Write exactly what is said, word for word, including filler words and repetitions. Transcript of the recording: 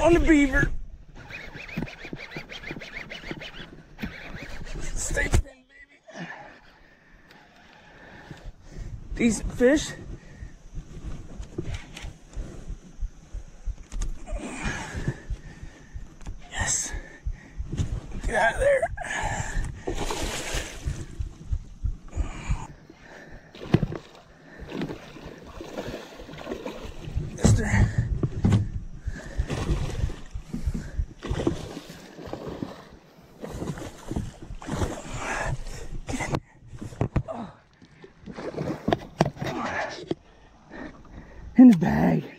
on the beaver. Stay pinned, baby. Decent fish. Yes. Get out of there. Mister. In the bag.